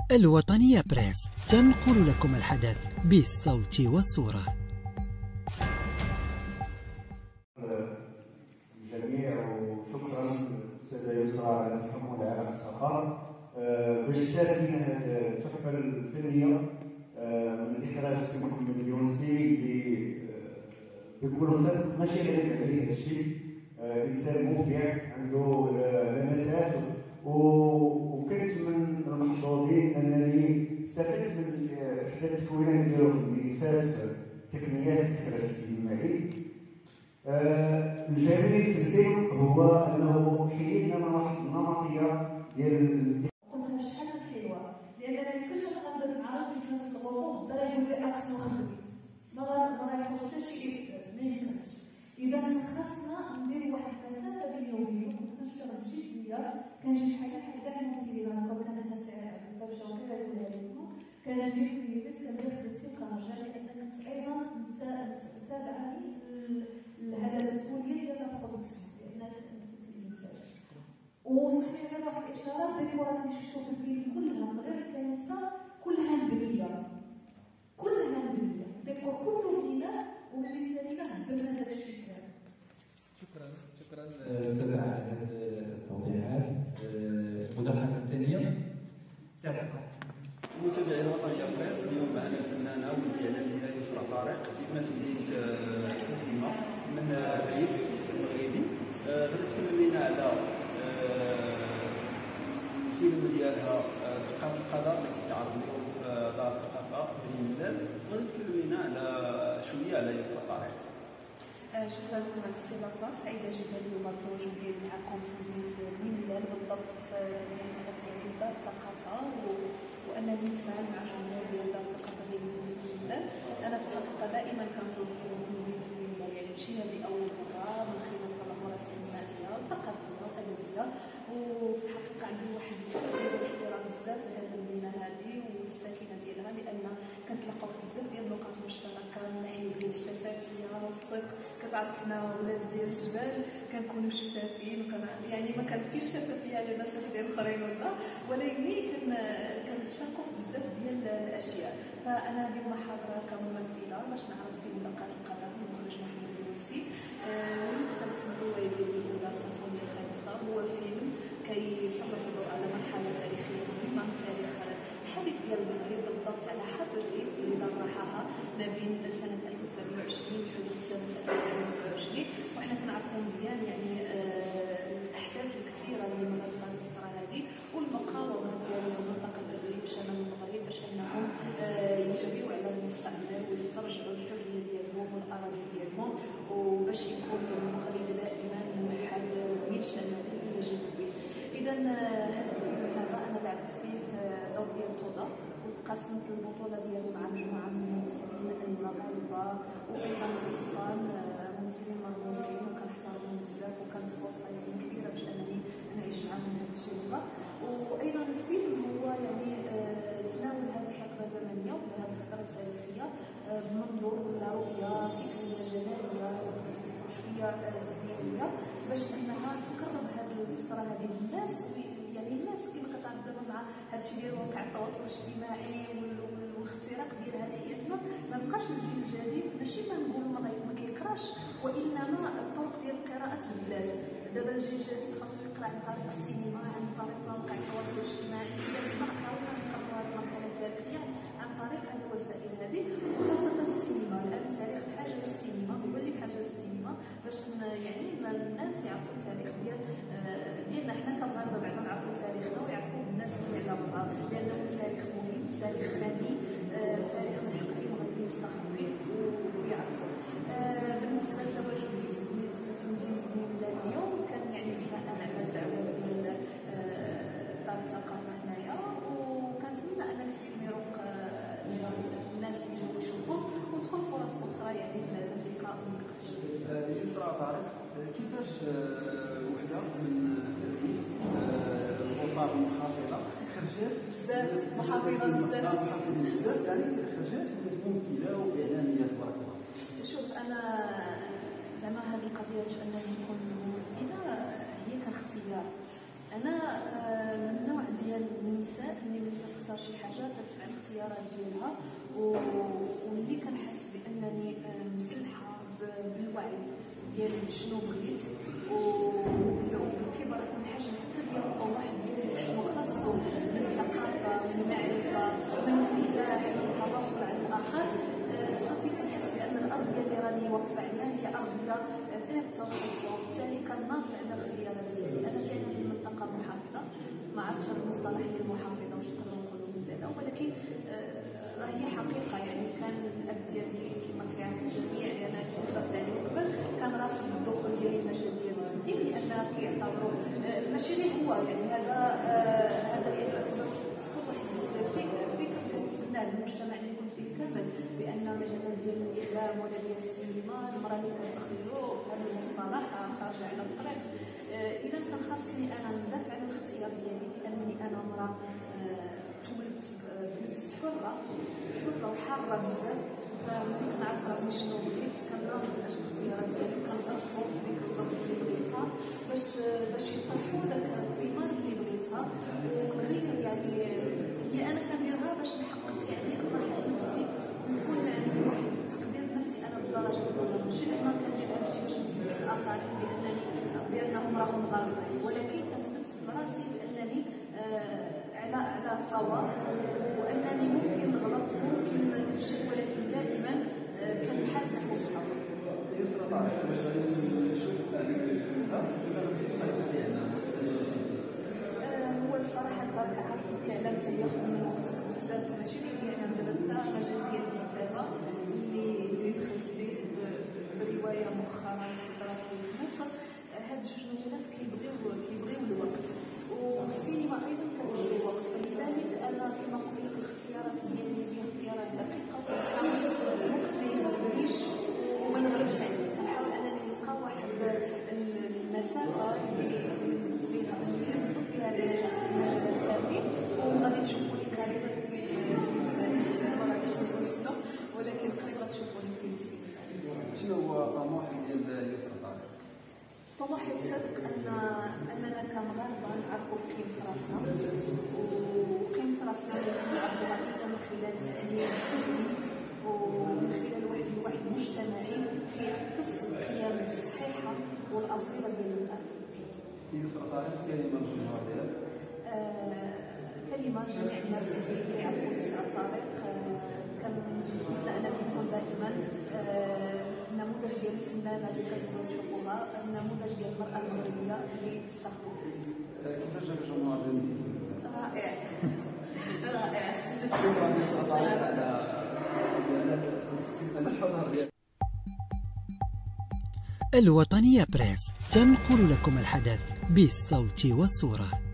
الوطنية بريس تنقل لكم الحدث بالصوت والصورة. الجميع وشكرا السيدة يسرى على تحمل على الثقافة باش شاركنا هذه التحفة الفنية من إخراج السي محمد اليونسي بكل صدق ماشي غير عليه هذا الشيء. إنسان مبدع عنده لمسات وكنت من المحظوظين أنني استفدت من إحدى التكوينات ديالو في إساس تقنيات إخراج السينمائي. الجميل في الفيلم هو انه حيدنا نمطيه ديال كنت شحال من حلوه لانني كنت غنبات مع راجل في نفس الغرفه وبدا يقول لي اكسون خدمي ما غيخرجش حتى شي احساس ما يمكنش. اذا خاصنا ندير واحد المسافه بيني وبينه. كنت كنشتغل بجديه كنجي شحال كاع الممثلين هكا كان الناس عندها في شغل كيقولها لكم كنجي في البيت كندير خدمتي وكنرجع لان كنت ايضا متابعاني لهذا المسؤوليه ديال البرودكسيون لان الانتاج. وصحيح انا واحد الاشاره الديكورات اللي شفتو في الفيلم كلها من غير الكنيسه كلها مبنيه الديكور كله بناء وبالنسبه لينا هدمنا هذا الشيء كامل. شكرا استاذه على هذه التوضيحات. المداخله الثانيه سعد متابعين الوطنية بريس. اليوم معنا الفنانة والإعلامية يسرى طارق بمثلية كسيمة من الريف المغربي. غادي تكلم لنا على الفيلم ديالها دقات القدر اللي كيتعرض اليوم في دار الثقافة بن ملال. غادي تكلم لنا على شوية على يسرى طارق. شكرا لكم على الاستضافة. سعيدة جدا اليوم بتواجدي معكم في مدينة بن ملال بالضبط في دار الثقافة وانني نتفاعل مع جمهور ديال دار الثقافه ديال مدينه بن ملال. انا في الحقيقه دائما كنزور مدينه بن ملال يعني ماشي هذه اول مره من خلال التظاهرات السينمائيه والثقافيه والادبيه. وفي الحقيقه عندي واحد التقدير والاحترام بزاف لهذه المدينه هذه والساكنه ديالها لان كنتلاقاو في بزاف ديال النقاط مشتركه من ناحيه ديال الشفافيه والصدق. كتعرف حنا ولاد ديال الجبال كنكونوا شفافين يعني ما كنفيش الشفافيه على الناس ديال الاخرين ولا ولكن كنتشاركوا في بزاف ديال الاشياء. فانا اليوم حاضره كممثله باش نعرض فيلم دقات القدر من المخرج محمد اليونسي والمقتبس من الروايه ديالي الاولى الصنفونيه الخامسه. هو فيلم كيسلط الضوء على مرحله تاريخيه مهمه من تاريخ الحديث ديال المغرب بالضبط على حرب الريف اللي ضرحها ما بين سنه 1920 لحدود سنه 1927. وحنا كنعرفوا مزيان يعني الاحداث الكثيره اللي مرت في الفتره هذه والمقاومه ديال منطقه الريف شمال المغرب باش انهم يجريو على المستعمر ويسترجعوا الحريه ديالهم والاراضي ديالهم وباش يكون المغرب دائما موحد ويتشنع الى جنوبه. اذا هذا الفيلم هذا انا بعثت فيه ضوء ديال التوضا وتقسمت البطوله ديالو مع مجموعه من الممثلين المغاربه وايضا الاسبان ممثلين مرموقين وكنحترمهم بزاف وكانت فرصه يعني كبيره باش انني نعيش معاهم هذه التجربه. وايضا الفيلم هو يعني تناول هذه الحقبه الزمنيه ولا هذه الفتره التاريخيه بمنظور ولا رؤيه فكريه جماليه شويه سوريه باش انها تقرب هذه الفتره هذه للناس. يعني الناس كما كتعرف دابا مع هذا الشيء ديال واقع التواصل الاجتماعي والاختراق ديال هذه حياتنا ما بقاش الجيل الجديد ماشي ما نقولوا ما كيقراش وانما الطرق ديال القراءه تبدلات. دابا الجيل الجديد خاصو يقرا عن طريق السينما عن طريق مواقع التواصل الاجتماعي. ما حاولنا نقربوا هذه المرحله التاريخيه عن طريق هذه الوسائل هذه وخاصه السينما. الان التاريخ بحاجه للسينما هو اللي بحاجه للسينما باش يعني الناس يعرفوا التاريخ ديالنا حنا كمغاربه بعدا نعرفوا تاريخنا ويعرفوا الناس اللي على بعض لانه تاريخ مهم تاريخ غني تاريخ من حق اي مغربي يفتخر به ويعرفوا. بالنسبه لتواجدي في مدينه بن ملال اليوم كان يعني بناء على الدعوه ديال دار الثقافه هنايا وكنتمنى ان الفيلم يروق الناس اللي جاو يشوفوه وتكون فرص اخرى يعني للقاء والنقاش. يسرى طارق كيفاش وحده من الريف الاسر المحافظه خرجات بزاف محافظه بزاف يعني خرجات ممثله واعلاميه تبارك الله. شوف انا زعما هذه القضيه باش انني نكون ممثله هي كاختيار. انا من النوع ديال النساء اللي ملي تختار شي الاختيارات ديالها، واللي كنحس بانني مسلحه بالوعي ديال شنو بغيت وكبر من حجم حتى ديال الطموح ديالي شنو خاصو من ثقافه من معرفه من انفتاح من التواصل على الاخر. صافي كنحس بان الارض اللي راني واقفه عليها هي ارضيه ثابته وخصبه، وبالتالي كنناضل على الاختيارات ديالي. انا فعلا في منطقه محافظه، ما عرفتش هذا المصطلح ديال المحافظه واش نقدروا نقولوا من بعد، ولكن هي حقيقه. يعني كان الاب ديالي كما كيعرف الجميع لان هادشي هضرت عليه قبل، كان رافض الدخول ديال المجال ديال التمثيل لان كيعتبروا ماشي غير هو، يعني هذا يعتبر تكون واحد الفكر كنتمنى للمجتمع اللي كنت فيه كامل بان مجالات ديال الاعلام ولا ديال السينما المراه اللي كتدخلو هذا المصطلح خارج على الطريق. اذا كان خاصني انا ندافع على الاختيار ديالي لانني انا امراه تولدت بنفس حره وحاره بزاف، فملي كنعرف راسي شنو بغيت كنناضل باش الاختيارات ديالي كنغصبو في ديك الضرب اللي بغيتها باش يطرحوا داك الثمار اللي بغيتها ونغير. يعني هي انا كنديرها باش نحقق يعني الراحه لنفسي ونكون عندي واحد التقدير لنفسي انا بالدرجه الاولى، ماشي زعما كندير هادشي باش نثبت للاخرين بانهم راهم غالطين، ولكن كنثبت لراسي بانني على صواب وانني ممكن نغلط ممكن نفشل، ولكن دائما كنحاز نحو الصواب. يسرى طارق باش نشوف هو الصراحه كعرف الاعلام تياخذ من وقتك بزاف، ماشي غير الاعلام دابا حتى المجال ديال الكتابه اللي دخلت به بروايه مؤخرا صدرت في مصر. هاد جوج مجالات كيبغيو الوقت، والسينما ايضا كتبغي الوقت، فلذلك انا كما قلت لك الاختيارات ديالي هي اختيارات دقيقه، وكنحاول الوقت ما يغلبنيش وما نغلبش عليه، كنحاول انني نلقى واحد المسافه اللي نربط بها المجالات كاملين، وغادي تشوفوني قريبا في السينما. ما غاديش نقول شنو، ولكن قريبا تشوفوني في السينما. شنو هو طموح ديال يسرى طارق؟ طموحي بصدق اننا كمغاربه نعرفوا قيمه راسنا، وقيمه راسنا نعرفوها الا من خلال التعليم ومن خلال واحد الوعي المجتمعي كيعكس القيم الصحيحه والاصيله ديال الارض. يسرى طارق كلمه للجمهور ديالك؟ كلمه جميع الناس اللي كيعرفوا يسرى طارق، كنتمنى انني نكون دائما النموذج ديال الفنانه اللي كتبغيو تشوفوها، النموذج ديال المراه المغربيه اللي تفتخروا. كيفاش جاك الجمهور ديال رائع رائع. شكرا يسرى طارق على الحضور ديالك. الوطنية بريس تنقل لكم الحدث بالصوت والصورة.